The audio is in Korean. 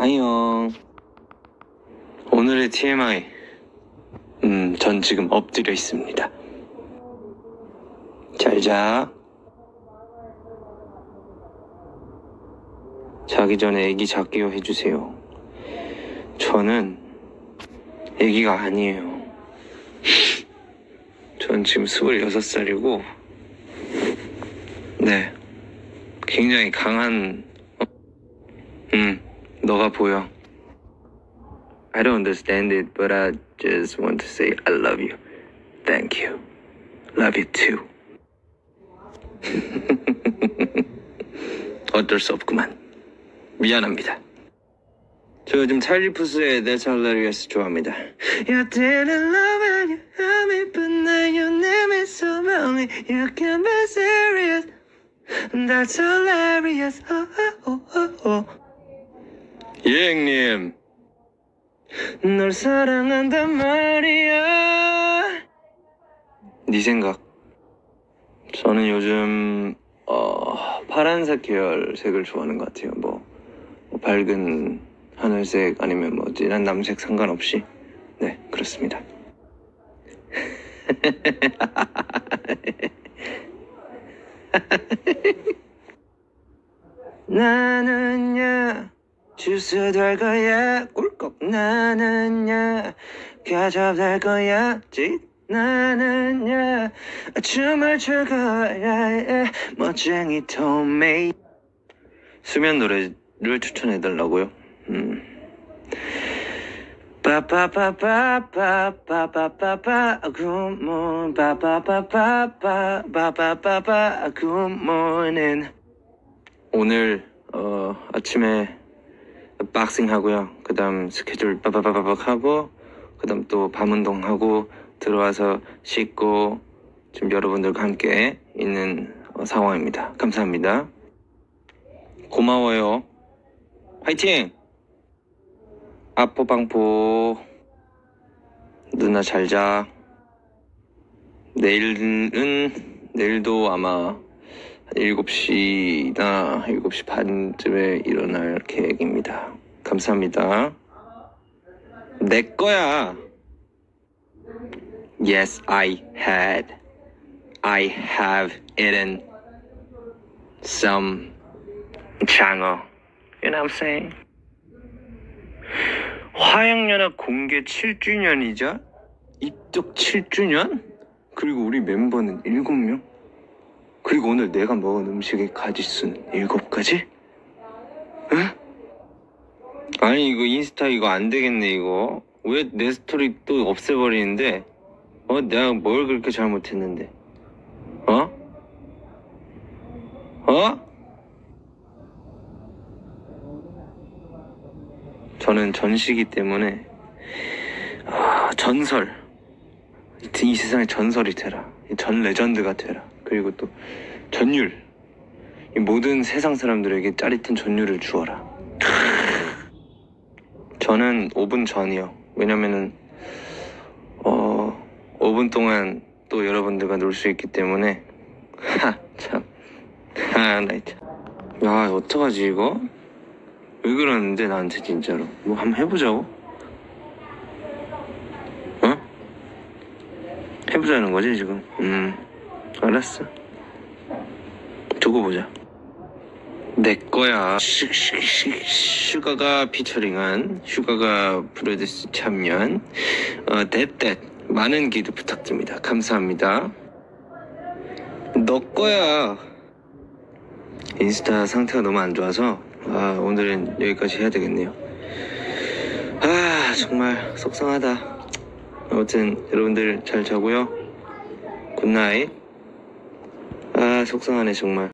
안녕. 오늘의 TMI. 전 지금 엎드려 있습니다. 잘 자. 자기 전에 애기 작게요 해주세요. 저는 애기가 아니에요. 전 지금 26살이고, 네, 굉장히 강한, 너가 보여. I don't understand it, but I just want to say I love you. Thank you. Love you too. 어쩔 수 없구만. 미안합니다. 저 요즘 찰리 푸스의 That's Hilarious 좋아합니다. You didn't love it, you held me, but now you need me so wrongly. You can be serious. That's hilarious. 예, 형님. 널 사랑한단 말이야. 네 생각. 저는 요즘 파란색 계열 색을 좋아하는 것 같아요. 뭐 밝은 하늘색 아니면 뭐 진한 남색 상관없이. 네, 그렇습니다. 나는야 주스 될 거야. 꿀꺽. 나는야 가접 될 거야. 짓. 나는야 춤을 출 거야. 멋쟁이 토메이. 수면 노래를 추천해달라고요? 빠빠빠빠빠빠빠빠빠 굿모닝 빠빠빠빠빠빠빠빠빠 굿모닝. 오늘 아침에 박싱 하고요. 그 다음 스케줄 빠바바바박 하고, 그 다음 또 밤운동 하고 들어와서 씻고 지금 여러분들과 함께 있는 상황입니다. 감사합니다. 고마워요. 화이팅! 아포방포. 누나 잘 자. 내일도 아마 7시나 7시 반쯤에 일어날 계획입니다. 감사합니다. 내 거야. Yes, I have eaten some 장어. You know what I'm saying? 화양연합 공개 7주년이자 입덕 7주년? 그리고 우리 멤버는 7명? 그리고 오늘 내가 먹은 음식의 가짓수는 7가지? 응? 아니 이거 인스타 이거 안 되겠네 이거. 왜 내 스토리 또 없애버리는데? 내가 뭘 그렇게 잘못했는데? 저는 전시기 때문에 전설, 이 세상에 전설이 되라. 전 레전드가 되라. 그리고 또 전율, 이 모든 세상 사람들에게 짜릿한 전율을 주어라. 저는 5분 전이요. 왜냐면은 5분 동안 또 여러분들과 놀 수 있기 때문에. 참. 나 참. 야, 어떡하지 이거? 왜 그러는데 나한테 진짜로. 뭐 한번 해보자고? 해보자는 거지 지금. 알았어. 두고 보자. 내 거야. 슈가가 피처링한, 슈가가 프로듀스 참여한 댓댓 많은 기도 부탁드립니다. 감사합니다. 너 거야. 인스타 상태가 너무 안 좋아서 오늘은 여기까지 해야 되겠네요. 정말 속상하다. 아무튼 여러분들 잘 자고요. 굿나잇. 속상하네 정말.